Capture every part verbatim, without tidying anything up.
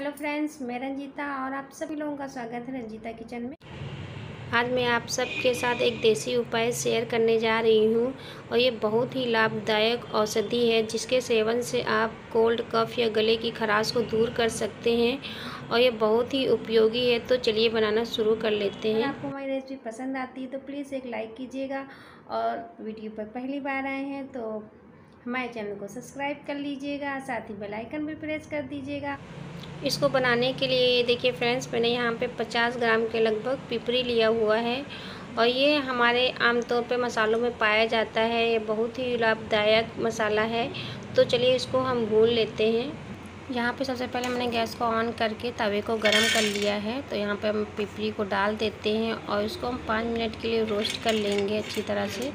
Hello friends, मैं रंजीता और आप सभी लोगों का स्वागत है रंजीता किचन में। आज मैं आप सबके साथ एक देसी उपाय शेयर करने जा रही हूँ और ये बहुत ही लाभदायक औषधि है जिसके सेवन से आप कोल्ड कफ या गले की खराश को दूर कर सकते हैं और ये बहुत ही उपयोगी है। तो चलिए बनाना शुरू कर लेते हैं। अगर आपको हमारी रेसिपी पसंद आती है तो प्लीज़ एक लाइक कीजिएगा और वीडियो पर पहली बार आए हैं तो हमारे चैनल को सब्सक्राइब कर लीजिएगा, साथ ही बेल आइकन भी प्रेस कर दीजिएगा। इसको बनाने के लिए देखिए फ्रेंड्स, मैंने यहाँ पे पचास ग्राम के लगभग पिपरी लिया हुआ है और ये हमारे आमतौर पे मसालों में पाया जाता है। ये बहुत ही लाभदायक मसाला है। तो चलिए इसको हम भून लेते हैं। यहाँ पे सबसे पहले मैंने गैस को ऑन करके तवे को गरम कर लिया है। तो यहाँ पे हम पिपरी को डाल देते हैं और इसको हम पाँच मिनट के लिए रोस्ट कर लेंगे अच्छी तरह से।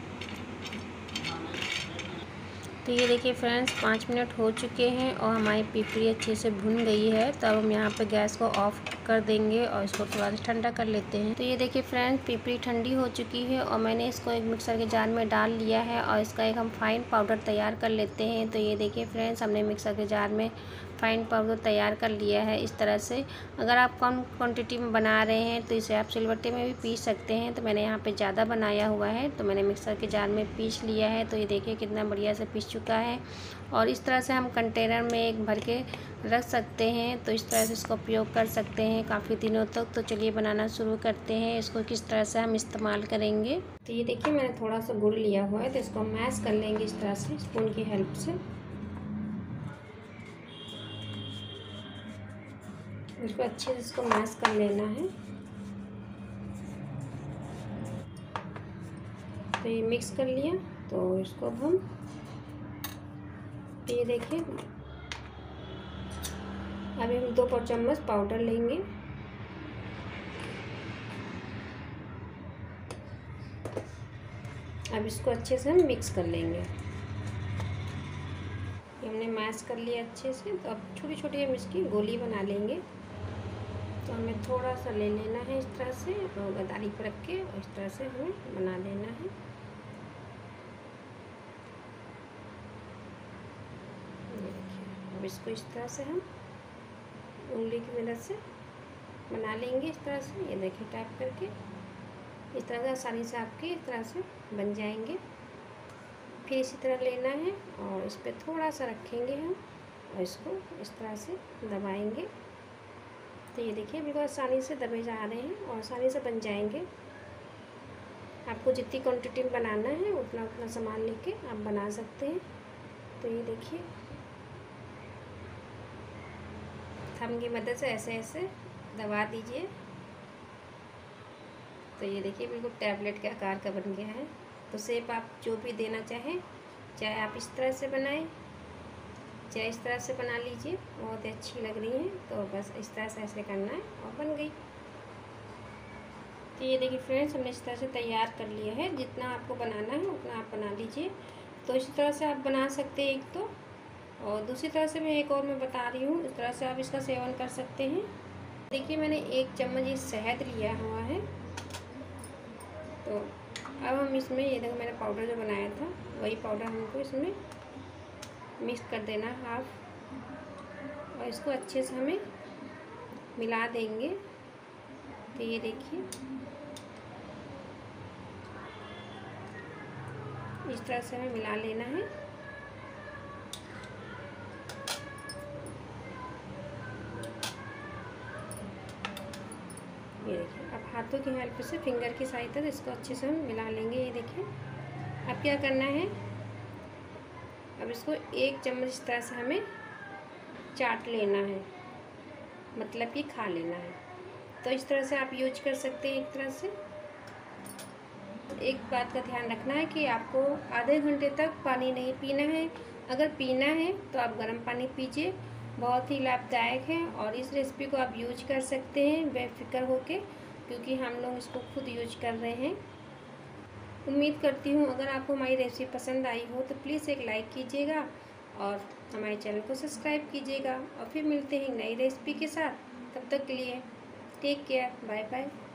तो ये देखिए फ्रेंड्स, पाँच मिनट हो चुके हैं और हमारी पिपरी अच्छे से भुन गई है। तब हम यहाँ पे गैस को ऑफ कर देंगे और इसको थोड़ा सा ठंडा कर लेते हैं। तो ये देखिए फ्रेंड्स, पिपरी ठंडी हो चुकी है और मैंने इसको एक मिक्सर के जार में डाल लिया है और इसका एक हम फाइन पाउडर तैयार कर लेते हैं। तो ये देखिए फ्रेंड्स, हमने मिक्सर के जार में फाइन पाउडर तैयार कर लिया है इस तरह से। अगर आप कम क्वांटिटी में बना रहे हैं तो इसे आप सिलबट्टे में भी पीस सकते हैं। तो मैंने यहाँ पे ज़्यादा बनाया हुआ है तो मैंने मिक्सर के जार में पीस लिया है। तो ये देखिए कितना बढ़िया से पीस चुका है और इस तरह से हम कंटेनर में एक भर के रख सकते हैं। तो इस तरह से इसका उपयोग कर सकते हैं काफ़ी दिनों तक। तो चलिए बनाना शुरू करते हैं, इसको किस तरह से हम इस्तेमाल करेंगे। तो ये देखिए मैंने थोड़ा सा गुड़ लिया हुआ है तो इसको मैश कर लेंगे इस तरह से स्पून की हेल्प से। इसको अच्छे से इसको मैश कर लेना है। तो ये मिक्स कर लिया तो इसको अब हम ये देखिए अभी हम दो चम्मच पाउडर लेंगे। अब इसको अच्छे से हम मिक्स कर लेंगे। हमने मैश कर लिया अच्छे से। तो अब छोटी छोटी हम इसकी गोली बना लेंगे। तो हमें थोड़ा सा ले लेना है इस तरह से और गदारी पर रख के और इस तरह से हमें बना लेना है। अब इसको इस तरह से हम उंगली की मदद से बना लेंगे इस तरह से। ये देखिए टाइप करके इस तरह से आसानी से आपके इस तरह से बन जाएंगे। फिर इसी तरह लेना है और इस पर थोड़ा सा रखेंगे हम और इसको इस तरह से दबाएंगे। तो ये देखिए बिल्कुल आसानी से दबे जा रहे हैं और आसानी से बन जाएंगे। आपको जितनी क्वांटिटी में बनाना है उतना उतना सामान लेके आप बना सकते हैं। तो ये देखिए थंब की मदद से ऐसे ऐसे दबा दीजिए। तो ये देखिए बिल्कुल टैबलेट के आकार का बन गया है। तो शेप आप जो भी देना चाहें, चाहे आप इस तरह से बनाएं चाहे इस तरह से बना लीजिए, बहुत ही अच्छी लग रही है। तो बस इस तरह से ऐसे करना है और बन गई। तो ये देखिए फ्रेंड्स, हमने इस तरह से तैयार कर लिया है। जितना आपको बनाना है उतना आप बना लीजिए। तो इस तरह से आप बना सकते हैं एक तो, और दूसरी तरह से मैं एक और मैं बता रही हूँ, इस तरह से आप इसका सेवन कर सकते हैं। देखिए मैंने एक चम्मच ये शहद लिया हुआ है। तो अब हम इसमें ये देखो मैंने पाउडर जो बनाया था वही पाउडर हमको इसमें मिक्स कर देना हाफ और इसको अच्छे से हमें मिला देंगे। तो ये देखिए इस तरह से हमें मिला लेना है। ये देखिए अब हाथों की हेल्प से फिंगर की सहायता से इसको अच्छे से हम मिला लेंगे। ये देखिए अब क्या करना है, अब इसको एक चम्मच इस तरह से हमें चाट लेना है, मतलब कि खा लेना है। तो इस तरह से आप यूज कर सकते हैं एक तरह से। एक बात का ध्यान रखना है कि आपको आधे घंटे तक पानी नहीं पीना है। अगर पीना है तो आप गर्म पानी पीजिए, बहुत ही लाभदायक है। और इस रेसिपी को आप यूज कर सकते हैं बेफिक्र होके, क्योंकि हम लोग इसको खुद यूज कर रहे हैं। उम्मीद करती हूँ अगर आपको हमारी रेसिपी पसंद आई हो तो प्लीज़ एक लाइक कीजिएगा और हमारे चैनल को सब्सक्राइब कीजिएगा। और फिर मिलते हैं नई रेसिपी के साथ। तब तक के लिए टेक केयर, बाय बाय।